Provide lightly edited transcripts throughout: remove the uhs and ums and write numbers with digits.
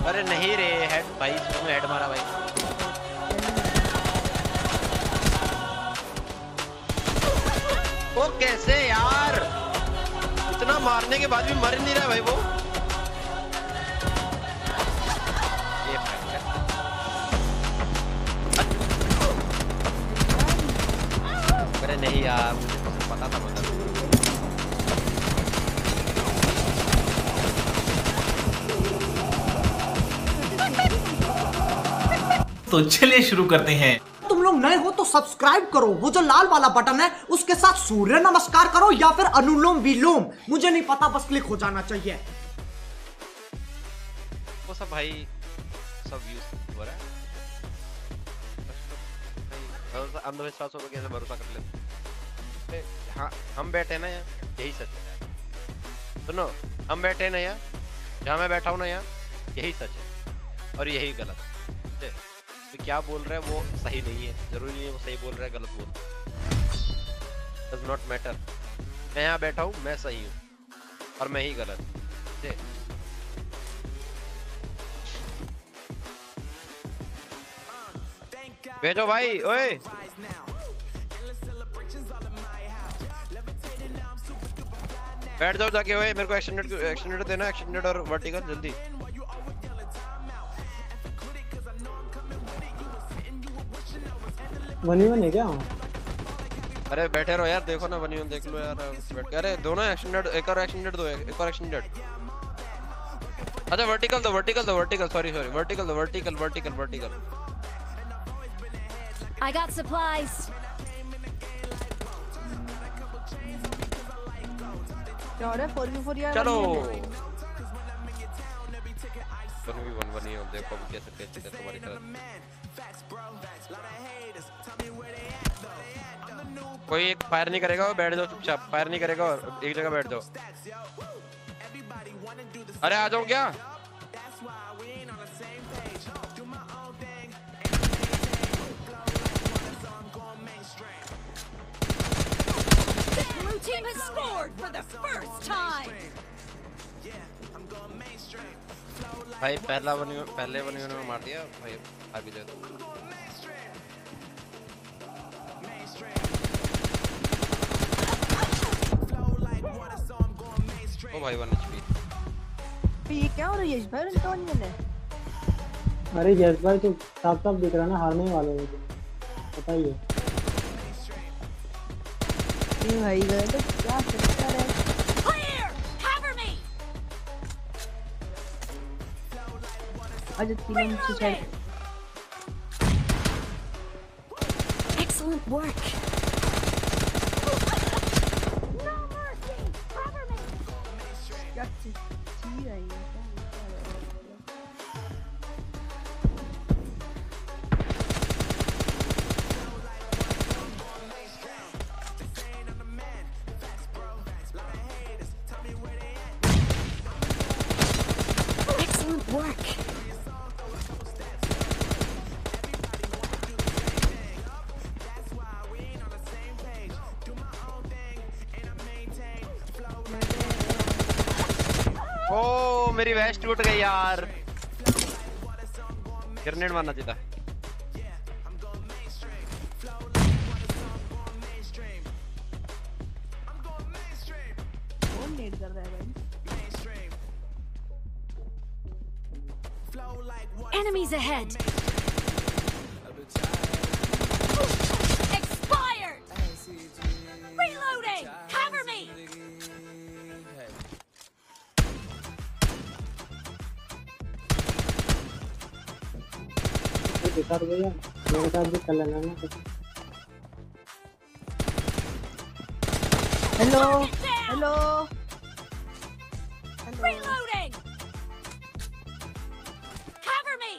अरे नहीं रे हेड भाई, तुमने हेड मारा भाई। वो कैसे यार, इतना मारने के बाद भी मर नहीं रहा भाई वो। ये अरे नहीं यार, मुझे पता था मतलब। तो चलिए शुरू करते हैं। तुम लोग नए हो तो सब्सक्राइब करो, वो जो लाल वाला बटन है उसके साथ सूर्य नमस्कार करो या फिर अनुलोम विलोम, मुझे नहीं पता, बस क्लिक हो जाना चाहिए। वो सब भाई सब यूज हो रहा है, अंधविश्वासों पर कैसे भरोसा कर लेते। हाँ हम बैठे ना यहाँ, यही सच है। सुनो, हम बैठे ना यहाँ, जहाँ मैं बैठा हूँ ना यहाँ, यही सच है और यही गलत है। तो क्या बोल रहे हैं वो सही नहीं है, जरूरी नहीं है वो सही बोल रहे हैं गलत बोल रहे हैं, डज नॉट मैटर। मैं यहाँ बैठा हूँ, मैं सही हूँ और मैं ही गलत। भेजो भाई, ओए बैठ जाओ जाके। ओए मेरे को एक्सटेंडेड देना, एक्सटेंडेड और वर्टिकल जल्दी। वन है क्या? अरे बैठे रहो यार, देखो ना वन देख लो यार बैठ के। अरे दोनों एक्सटेंडेड, एक और एक्सटेंडेड दो, एक और एक्सटेंडेड। अच्छा वर्टिकल दो, वर्टिकल सॉरी वर्टिकल दो, वर्टिकल। I got supplies. क्या हो रहा है? 4v4 यार। चलो 1v1 ही हो, देखो अभी कैसे पेच है तुम्हारी तरफ। कोई एक फायर नहीं करेगा, बैठ जाओ चुपचाप, फायर नहीं करेगा और एक जगह बैठ जाओ। अरे आ जाओ क्या? Blue team has scored for the first time. भाई पहले वन में मार दिया भाई, आगे जाओ। ओ भाई 1 HP। ये क्या हो रहा है यश भाई? टोनियन है। अरे यश भाई तो साफ दिख रहा ना, हारने वाले हो पता ही है। ये भाई गए तो क्या चक्कर है? Clear. Cover me. आज तीनों मुझसे side. Excellent work. No mercy. Cover me. क्या चीज है ये? Excellent work. ओ मेरी वेस्ट टूट गई यार, ग्रेनेड मारना चाहिए था। कौन नीड कर रहा है भाई? Enemies ahead. Expired. Reloading. Cover me. दिखा तो भैया, मेरे साथ भी कर लेना ना। हेलो। Reloading. Cover me.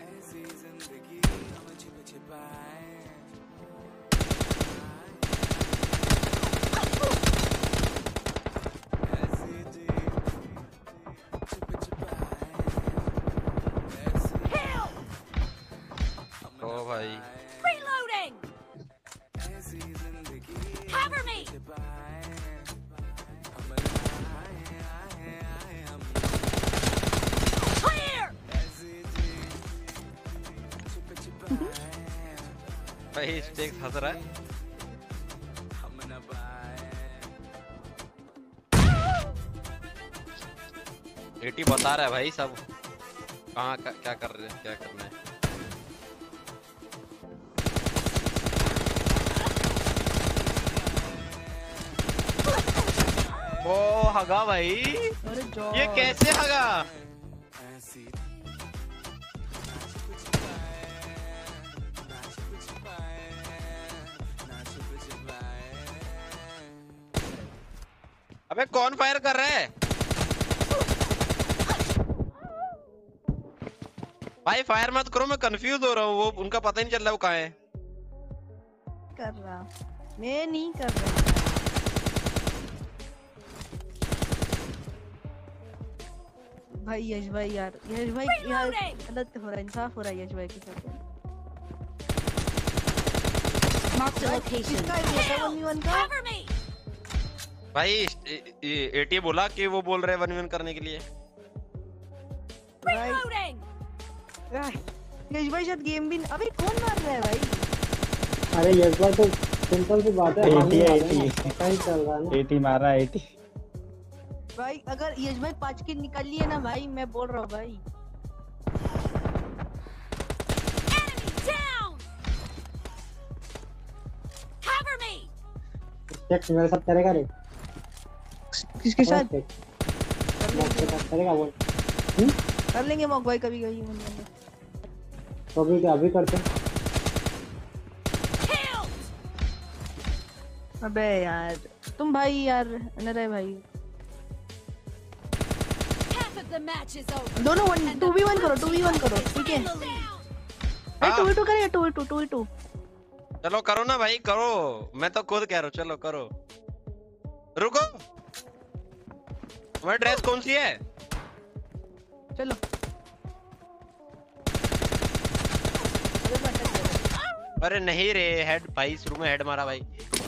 ओ भाई Reloading. Cover me. भाई स्टेक्स हंस रहा है। एटी बता रहा है भाई सब कहाँ क्या कर रहे हैं, क्या करना है। ओ हगा भाई, अरे ये कैसे हगा? अबे कौन फायर कर रहा है? भाई फायर मत करो, मैं कंफ्यूज हो रहा हूँ। वो उनका पता ही नहीं चल रहा वो कहाँ है। कर रहा, मैं नहीं कर रहा। भाई यश भाई यार, यश भाई यार गलत हो रहा है, इंसाफ हो रहा है यश भाई के साथ। Marked a location. किसका है ये 1v1 का? Cover me. भाई एटी बोला कि वो बोल रहे 1v1 करने के लिए। Reloading. यश भाई शायद गेम भी अबे कौन मार रहा है भाई? अरे यश भाई तो सिंपल सी बात है, 80 ऐसा ही चल रहा है ना। 80 मार रहा है 80। भाई अगर यश भाई 5 किल निकाल लिए ना भाई, मैं बोल रहा हूँ भाई। Enemy down. Cover me. Check मेरे साथ करेगा रे? किसके साथ? मेरे साथ करेगा बोल। कर लेंगे मॉक भाई कभी कभी। तो अभी करते हैं। Killed. अबे यार तुम भाई यार नरे भाई, Half of the match is over. दोनों 2v1 करो, 2v1 करो, ठीक है? In the lead. अरे 2v2 करेंगे, 2v2। चलो करो ना भाई, करो। मैं तो खुद कह रहा हूँ, चलो करो। रुको, तुम्हारी ड्रेस कौन सी है? चलो अरे नहीं रे, हेड भाई शुरू में हेड मारा भाई।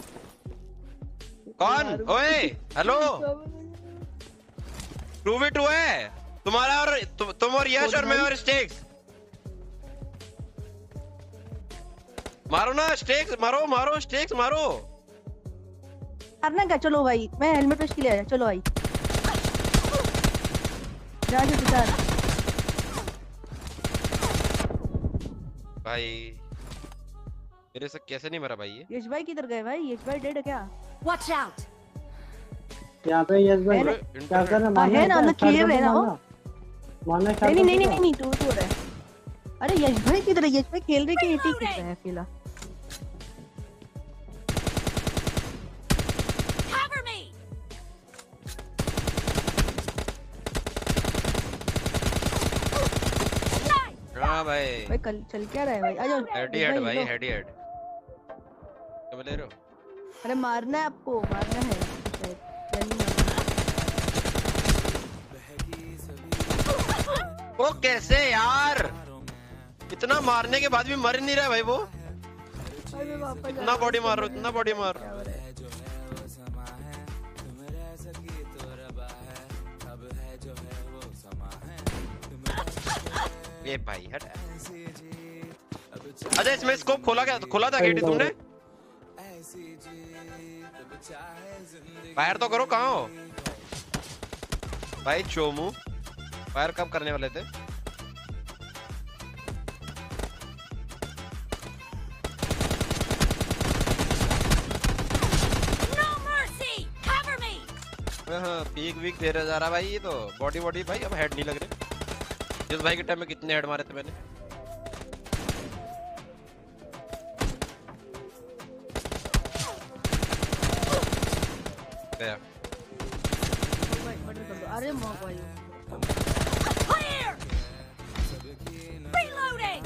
कौन? ओए हेलो, 2v2 है तुम्हारा और तुम और यश और मैं और स्टेक्स। मारो ना स्टेक्स, मारो मारो स्टेक्स मारो। मारना क्या? चलो भाई मैं हेलमेट पेश के लिए आया, चलो भाई जा जा जा। भाई मेरे से कैसे नहीं मरा भाई ये? यश भाई किधर गए भाई? यश भाई डेड है क्या? Watch out. यहाँ पे यश भाई है ना? क्या करना? मारना है ना, मतलब clear है ना वो? मारना नहीं नहीं नहीं नहीं 2v2 हो रहा है। अरे यश भाई किधर है? यश भाई खेल रहे कि एटी खेल रहा है अकेला? Cover me. हाँ भाई, भाई कल चल क्या रहा है भाई? आ जाओ हेड हेड भाई, हेड हेड। क्या बोल रहे हो? अरे मारना है आपको, मारना है शायद, या नहीं मारना? वो कैसे यार, इतना मारने के बाद भी मर नहीं रहा भाई वो। भाई मैं वापस इतना बॉडी मार रहा हूँ, इतना बॉडी मार। ये भाई हट। अच्छा इसमें स्कोप खोला था गेटी तुमने? फायर तो करो, कहाँ हो भाई? चोमू फायर कब करने वाले थे? No mercy. Cover me. हाँ पीक वीक दे रहा जा रहा भाई। ये तो बॉडी भाई अब हेड नहीं लग रहे। जिस भाई के टाइम में कितने हेड मारे थे मैंने। गया। अरे मॉक भाई Clear. Reloading.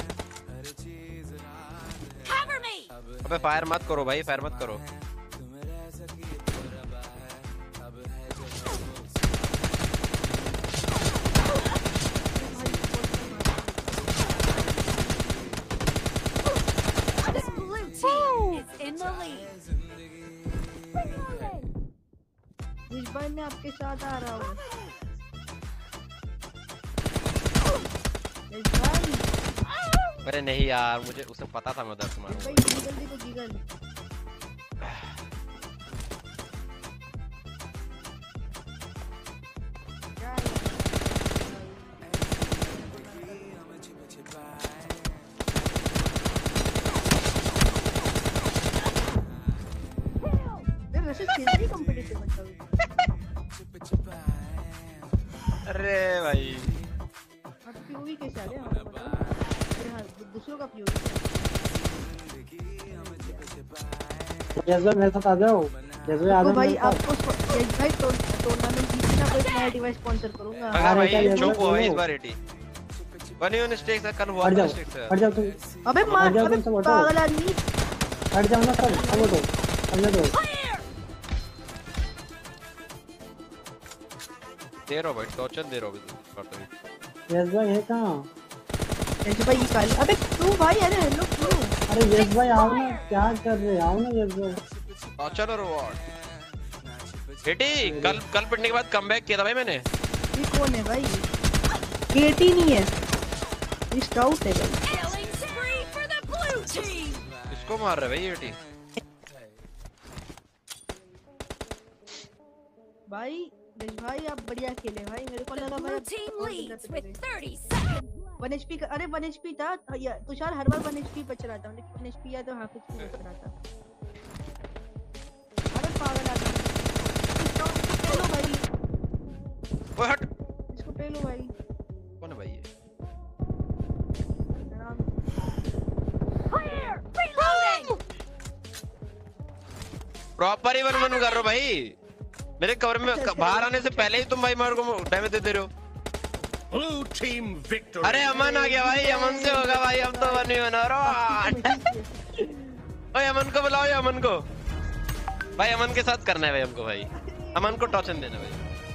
Cover me. अबे फायर मत करो भाई, फायर मत करो। The blue team is in the lead. इस बार मैं आपके साथ आ रहा हूँ। अरे नहीं यार, मुझे उसे पता था मैं उधर से मारूंगा। भाई गीगल देखो गीगल। क्या है? यार वैसे सीधी कॉम्पिटिटिव मतलब। अरे भाई अब पीओवी कैसे आ गया हमें पता नहीं। अरे हाँ दूसरों का पीओवी। यस भाई मेरे साथ आ जाओ। यस भाई आ तो जाओ भाई मेरे साथ। आपको यस भाई टूर्नामेंट जीतना कोई नया डिवाइस स्पॉन्सर करूंगा। अगर अरे भाई क्या ये चुप हो लोग- इस बार 80 बनी ऑन स्टेक से कल हुआ हट था जाओ स्टेक से। हट जाओ तुम। अबे मार हट जाओ अबे तुम सब हटो। पागल आदमी। हट जाओ ना सब सब हटो। हट जाओ। दे रहा हूं भाई, टॉर्चर दे रहा हूं अभी। यस भाई है कहाँ? यस भाई ये काली अबे तू भाई अरे हेलो क्यों? अरे यस भाई आओ ना, क्या कर रहे आओ ना यस भाई। टॉर्चर और रिवॉर्ड। बेटी कल पिटने के बाद कमबैक किया था भाई मैंने। ये कौन है भाई? गेट ही नहीं है। ये स्काउट है भाई। Killing spree for the blue team. इसको मार रहे भाई बेटी। भाई यस भाई आप बढ़िया खेले भाई, मेरे को लगा भाई Blue आप team और leads गलत with गए। 30 seconds. 1 HP का अरे 1 HP था तुषार हर बार 1 HP बच रहा था, लेकिन 1 HP या तो हाफ HP बच रहा था। अरे पागल आदमी। इसको पेलो भाई, ओए हट। इसको पेलो भाई। कौन है भाई ये? आराम- Clear. Reloading. प्रॉपर ही वन कर रहे हो भाई। मेरे कवर में बाहर आने से पहले ही तुम भाई मेरे को डैमेज दे रहे हो। Blue team victory. अरे अमन आ गया भाई, अमन से होगा भाई, अब तो वन ही बना रहा। ओए अमन को बुलाओ, ये अमन को भाई, अमन के साथ करना है भाई हमको भाई। अमन को टॉर्चर देना भाई।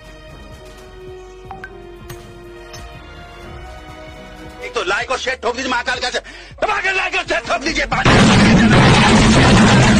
एक तो लाइक और शेयर ठोक दीजिए महाकाल का, दबा के लाइक और शेयर ठोक दीजिए।